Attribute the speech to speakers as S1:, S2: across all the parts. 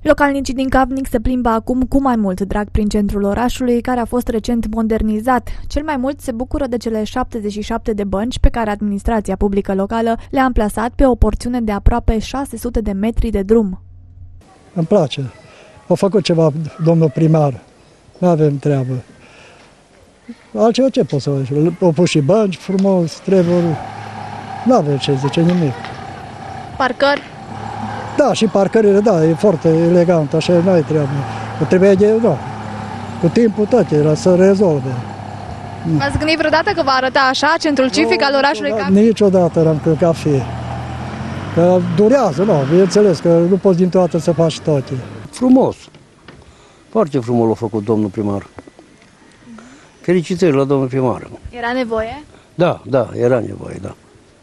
S1: Localnicii din Cavnic se plimbă acum cu mai mult drag prin centrul orașului, care a fost recent modernizat. Cel mai mult se bucură de cele 77 de bănci pe care administrația publică locală le-a amplasat pe o porțiune de aproape 600 de metri de drum.
S2: Îmi place. A făcut ceva domnul primar. Nu avem treabă. Altceva ce pot să văd? Au pus și bănci frumos, treburi. Nu avem ce zice nimic.
S1: Parcări?
S2: Da, și parcările, da, e foarte elegant, așa nu ai treabă. Trebuie da. Cu timpul toate, să rezolve.
S1: V-ați gândit vreodată că va arăta așa centrul civic al orașului Cavnic?
S2: Niciodată n-am crezut că a fi. Că durează, nu, bineînțeles, că nu poți dintr-o dată să faci toate.
S3: Frumos. Foarte frumos l-a făcut domnul primar. Felicitări la domnul primar.
S1: Era nevoie?
S3: Da, era nevoie, da.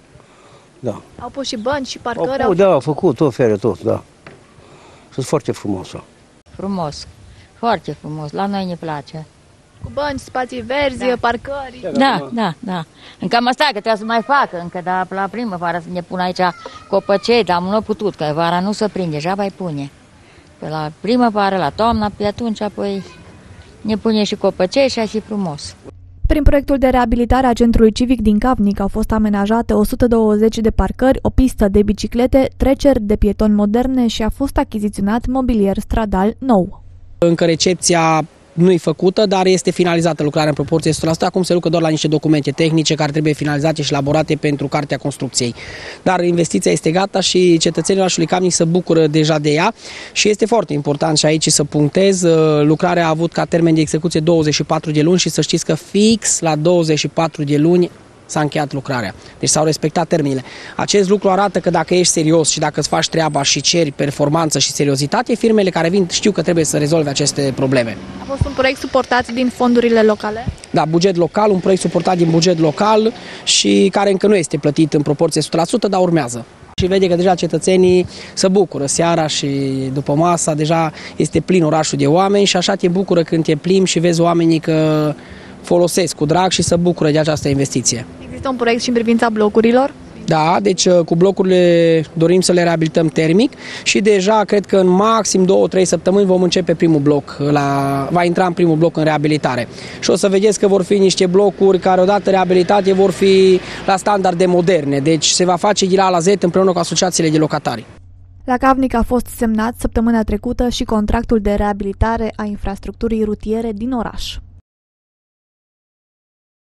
S3: Da.
S1: Au pus și bănci și parcări?
S3: Da, au făcut tot, fere tot, da. Sunt foarte frumoasă.
S4: Frumos, foarte frumos, la noi ne place.
S1: Cu bănci, spații verzi, da. Parcări?
S4: Da. Încă am stat, că trebuie să mai facă, încă la primăvară să ne pună aici copăcei, dar nu a putut, că vara nu se prinde, deja mai pune. Pe la primăvară, la toamna, pe atunci apoi ne pune și copăcei și așa frumos.
S1: Prin proiectul de reabilitare a centrului civic din Cavnic au fost amenajate 120 de parcări, o pistă de biciclete, treceri de pietoni moderne și a fost achiziționat mobilier stradal nou.
S5: Încă recepția nu e făcută, dar este finalizată lucrarea în proporție 100%. Acum se lucră doar la niște documente tehnice care trebuie finalizate și elaborate pentru cartea construcției. Dar investiția este gata și cetățenii orașului Cavnic se bucură deja de ea și este foarte important și aici să punctez. Lucrarea a avut ca termen de execuție 24 de luni și să știți că fix la 24 de luni s-a încheiat lucrarea. Deci s-au respectat termenele. Acest lucru arată că dacă ești serios și dacă îți faci treaba și ceri performanță și seriozitate, firmele care vin știu că trebuie să rezolve aceste probleme.
S1: A fost un proiect suportat din fondurile locale?
S5: Da, buget local, un proiect suportat din buget local și care încă nu este plătit în proporție 100%, dar urmează. Și vede că deja cetățenii se bucură seara și după masa, deja este plin orașul de oameni și așa te bucură când te plimbi și vezi oamenii că folosesc cu drag și se bucură de această investiție.
S1: Există un proiect și în privința blocurilor?
S5: Da, deci cu blocurile dorim să le reabilităm termic și deja cred că în maxim 2-3 săptămâni vom începe primul bloc, va intra în primul bloc în reabilitare. Și o să vedeți că vor fi niște blocuri care odată reabilitate vor fi la standarde moderne, deci se va face de la A la Z împreună cu asociațiile de locatari.
S1: La Cavnic a fost semnat săptămâna trecută și contractul de reabilitare a infrastructurii rutiere din oraș.